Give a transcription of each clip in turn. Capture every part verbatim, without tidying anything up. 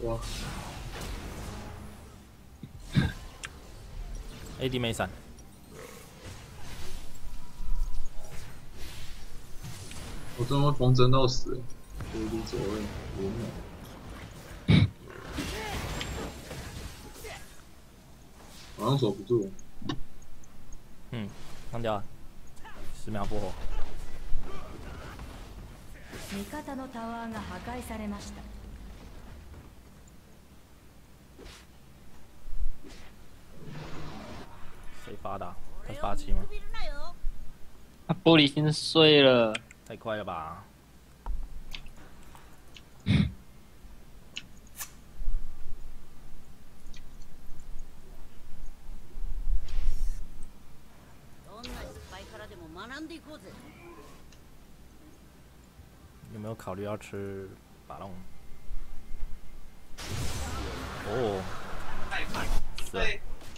哇 ，A D 没闪， 我真的会风筝到死、欸，无敌左位，无脑。好像守不住。 嗯，放掉了，十秒过后。 味方のタワーが破壊されました。 谁发的、啊？他是八七吗？ 他玻璃心碎了， 太快了吧！有没有考虑要吃巴龙？哦，是啊。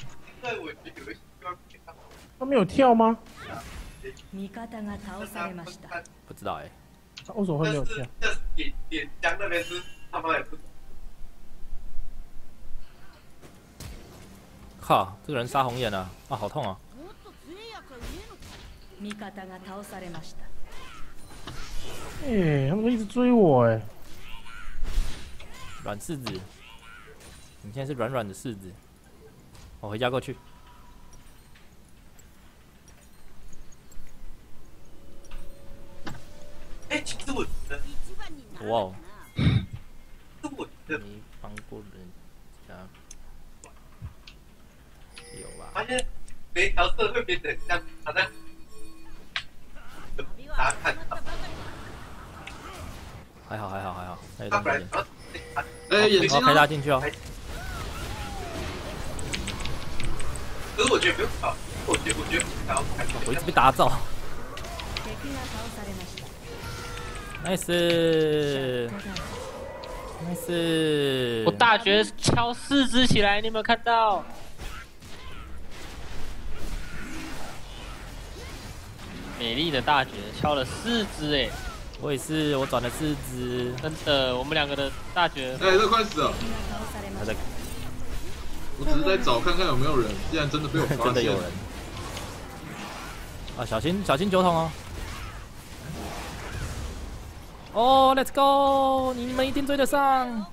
他没有跳吗？ 味方が倒されました。 不知道哎、欸。 他为什么会没有跳？ 这是点点江那边是他妈也不。 靠，这个人杀红眼了啊，好痛啊！ 味方が倒されました。 哎、欸，他们都一直追我哎、欸。 软柿子，你现在是软软的柿子。我回家过去。 哎、欸，其实我觉得， 哇哦， 是我觉得没帮过人家，有吧？ 发现每条色会变得像好像打看。 还好还好还好，还有他段时间。 哎、欸，眼睛、啊！ 我要开他进去哦。 可是我觉得不用搞，我觉得我觉得不要看。 我一直被打造。nice nice。 我大绝敲四只起来，你有没有看到？美丽的大绝敲了四只哎！ 我也是，我转了四只。 真的，我们两个的大绝。 哎、欸，这快死了！ 他在。 我只是在找看看有没有人，既然真的被我发现， 真的有人。啊，小心小心酒桶哦！哦 ，Let's go！ 你们一定追得上。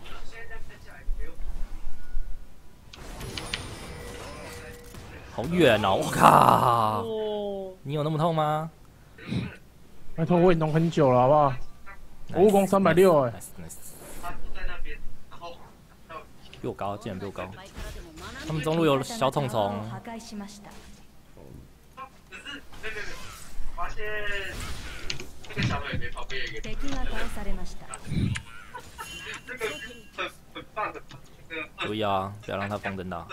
好远哦！我靠！你有那么痛吗？ 拜托，我也弄很久了，好不好？我武功三百六哎。 比我高，竟然比我高。他们中路有小虫虫。 只是没没没，发现这个小美眉旁边有一个。 敵が倒されました。 这个很很棒的那个。 注意啊，不要让他风灯到。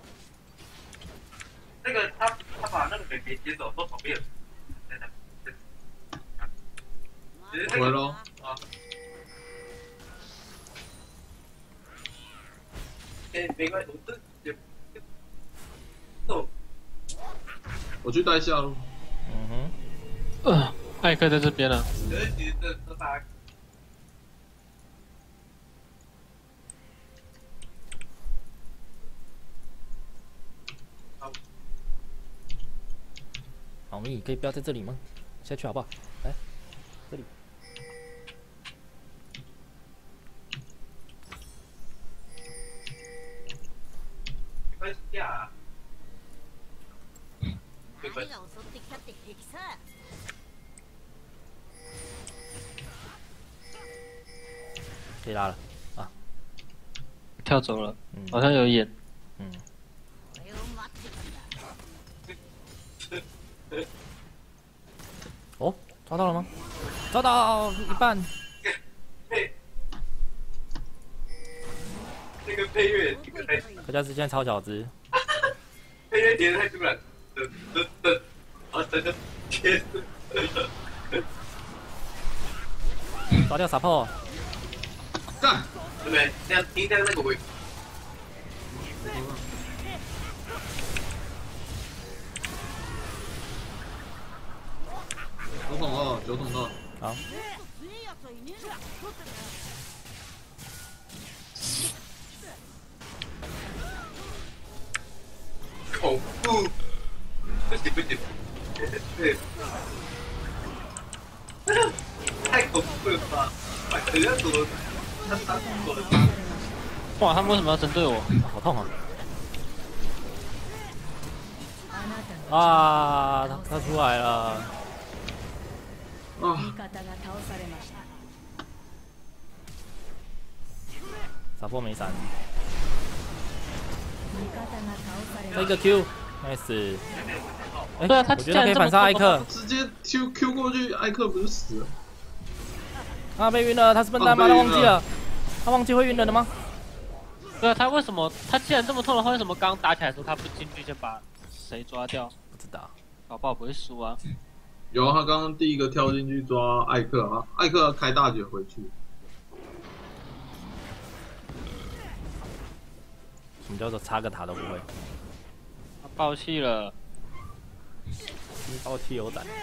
那个他他把那个美眉接走，说旁边有。 回喽。 啊。哎，没关系，我这也。哦。 我去带下路。 嗯哼。 呃，艾克在这边了。 可是其实这这大家。 好蜜，可以不要在这里吗？下去好不好？来，这里。 没关系啊。没关系。 可以拉了啊！ 跳走了， 嗯、 好像有眼。 嗯。哦，抓到了吗？抓到一半。 那个配乐，那个配。 可嘉是现在超小只。 配乐叠得太突然，噔噔噔，啊，真的天！ 抓掉傻炮。 干！ 对不对？这样停在那个位置。 九桶二，九桶二。 好。 不，不行不行，对，太恐怖了吧！人家怎么他他我哇，他们为什么要针对我？ 好痛啊！ あなたの啊，他他出来了。 味啊， 方が倒されました。 撒破没闪， 味方が倒されました。 这一个 Q，nice。哎， 对啊他我觉得他可以反杀艾克。 直接 Q Q 过去，艾克不是死了？ 他被晕了，他是笨蛋吗？他哦被晕了忘记了，他忘记会晕人的吗？ 对啊，他为什么他既然这么痛的话，为什么刚打起来的时候他不进去先把谁抓掉？ 不知道。 搞不好不会输啊。 有啊，他刚刚第一个跳进去抓艾克啊，艾克开大姐回去。 什么叫做插个塔都不会？ 他爆气了。 你把我汽油弹。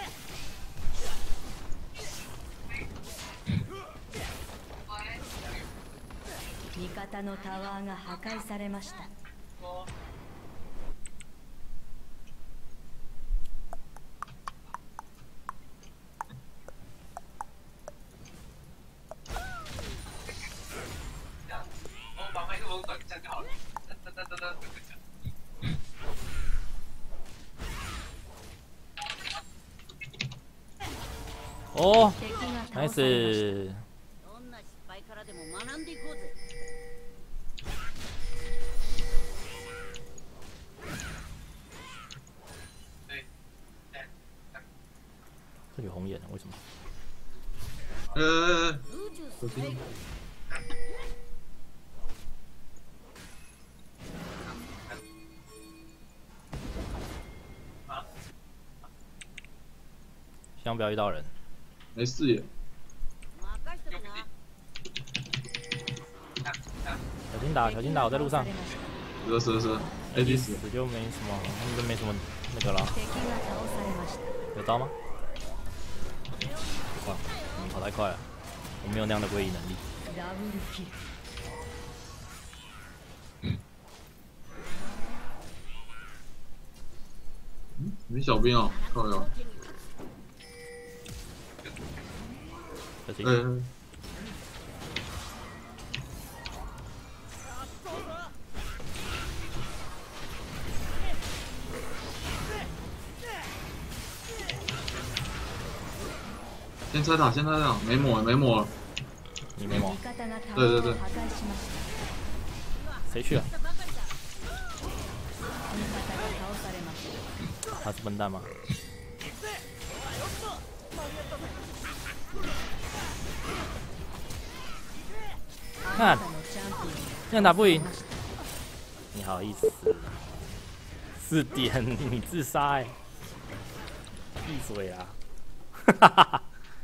味方のタワーが破壊されました。 我把麦克风转这样就好了。噔噔噔噔噔。 哦敵が倒ナイされました。 ス。 どんな失敗からでも学んでいこうぜ。 这里有红眼，为什么？ 呃， 宇宙最後先不要遇到人。 没事耶。 任せとくな。 小心打，小心打，我在路上。 蛇蛇蛇，A D 死。 死就没什么，他们就没什么那个了。 敵が倒されました。 有刀吗？哇，你跑太快了，我没有那样的位移能力。 ダブルキル。 没小兵哦，靠呀。 小心。 呃，先拆塔，先拆塔，没抹了，没抹了。 你没毛味，方がタワーを破壊しました。 谁去啊？ 味方が倒されました。 他是笨蛋吗？看，这样打不赢，你好意思？四点，你自杀哎、欸！闭嘴啊！哈哈哈。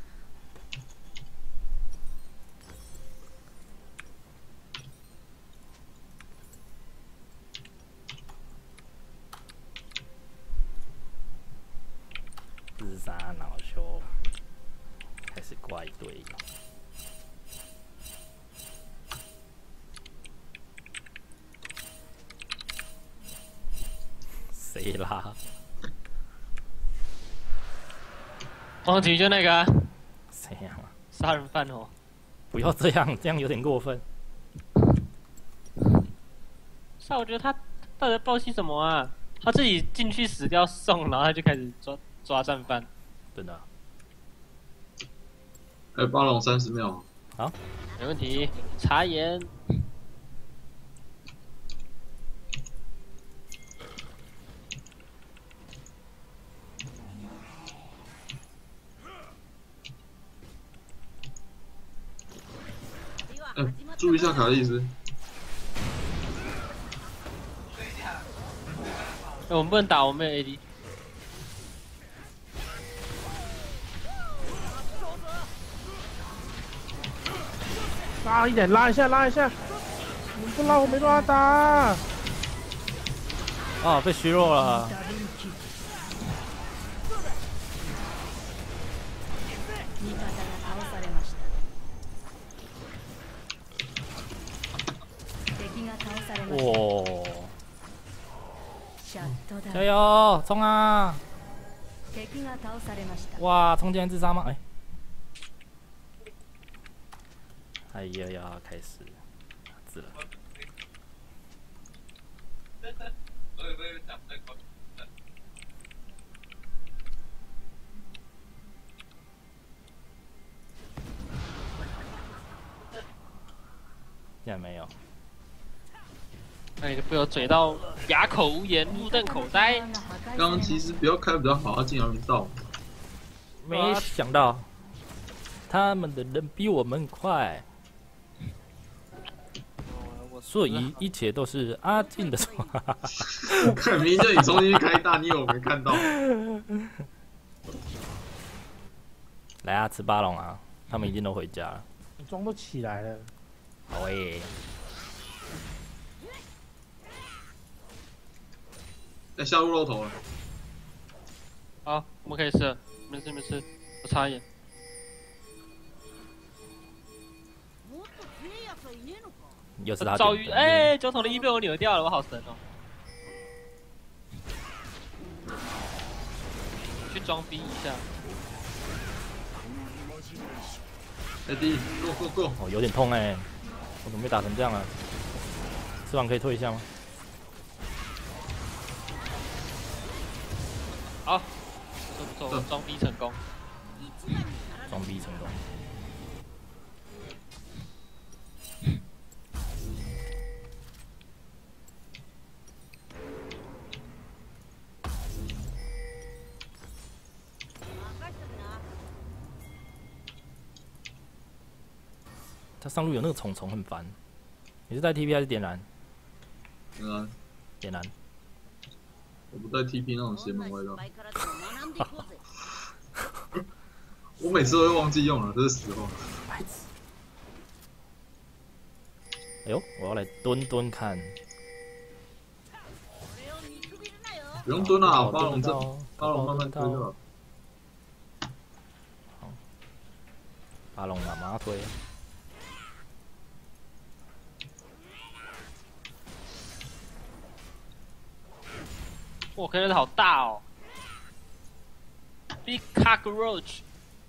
自杀恼羞，开始怪队友。谁啦？ 王体就那个、啊、 谁呀、啊？ 杀人犯哦。 不要这样，这样有点过分。 是啊，我觉得他到底在爆气什么啊？他自己进去死掉送，然后他就开始抓抓战犯。 真的、啊？ 还有巴龙三十秒。 好， 没问题。茶颜。 哎，注意一下卡莉丝。 欸、我们不能打，我们有 A D。 拉一点，拉一下，拉一下！你们不拉我没办法打。 哦，被虚弱了。 ダブルキル。味方が倒されました。敵が倒されました。 哇！ シ加油，冲啊！ 敵が倒されました。 哇，冲进来自杀吗？哎、哎呀呀，开始字了。竟然没有。 哎，就被我嘴到哑口无言、目瞪口呆。 刚刚其实不要开比较好，他竟然没到。 没想到他们的人比我们快，所以一切都是阿进的错。 明明就你重新开大，你有没看到？ 来啊，吃巴龙啊！他们已经都回家了。 妆都起来了。 好诶、 哎、下入肉头了。 好，我们可以吃了，没事没事，我擦一眼。 又是他遭遇，哎，酒桶的衣被我扭掉了，我好神哦！去装逼一下。 哎弟 ，go go go！ 哦，有点痛哎、我怎么被打成这样了？吃完可以退一下吗？ 好，不错不错，装逼成功。 装逼成功。他上路有那个虫虫很烦。你是带 T P 还是点燃？ 点燃。 点燃。 我不带 T P 那种邪门歪道。我每次都会忘记用了，这是实话。 白痴。哎呦，我要来蹲蹲看。 不用蹲啊，巴龙这巴龙慢慢推就好。 巴龙慢慢推。 哇，可是好大哦 ！Big cockroach。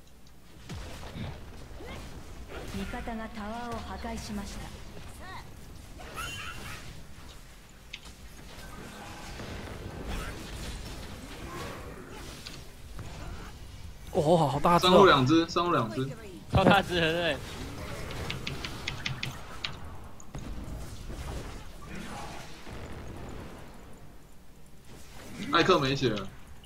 味方がタワーを破壊しました。 哦，好大只、哦！ 上路两只，上路两只， 超大只的对。 艾克没血了。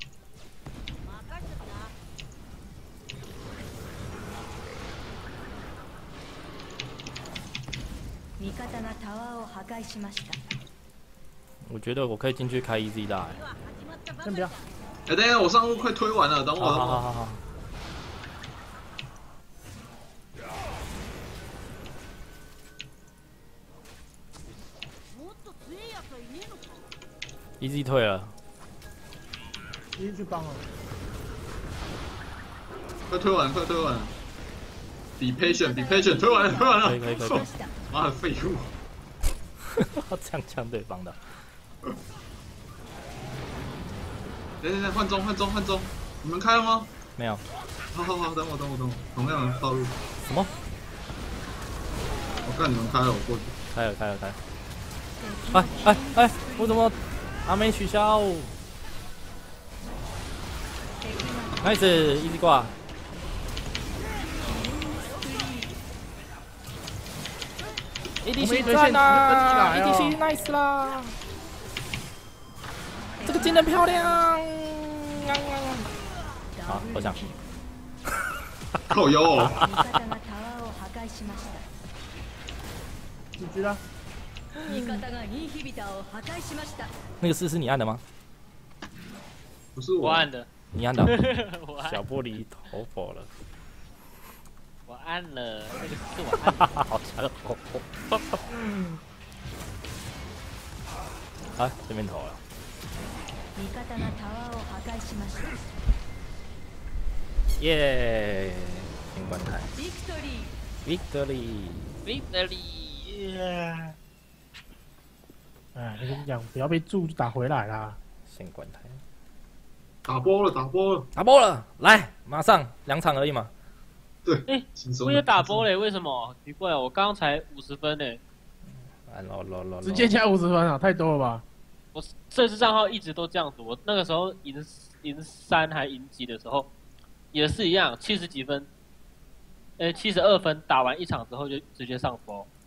味方がタワーを破壊しました。 我觉得我可以进去开 E Z 大、欸。 先不要。 哎、欸，等一下，我上路快推完了，等我。 好好好好好。E Z 退了。 一直去帮了。 快推完，快推完。Be patient, be patient， 推完了，推完了。 可以可以可以。 妈的废物！ 这样呛对方的。 等等等，换中换中换中，你们开了吗？ 没有。 好好好，等我等我等我，同样的道路。 什么？ 我看你们开了，我过去。 开了开了开了。哎哎哎！我怎么还没取消 ？Nice， easy 挂。A D C 赚啦 ！A D C nice 啦！这个技能漂亮！好，我想。 靠腰哦！ 你知道？ 那个四是你按的吗？ 不是我我按的。 你按的、 我按小玻璃头否了。 我按了，那个是我按的。 好强哦！啊，这边投了。耶！先观看。Victory！Victory！ 哎，我跟你讲，不要被柱就打回来啦。 先关台， 打波了，打波了， 打波了，来，马上两场而已嘛。 对， 哎轻松。 我也打波嘞，为什么？奇怪，我刚刚才五十分呢。 啊喽喽喽， 直接加五十分啊，太多了吧？ 我这支账号一直都这样子，我那个时候赢赢三还赢几的时候，也是一样，七十几分，呃，七十二分，打完一场之后就直接上波。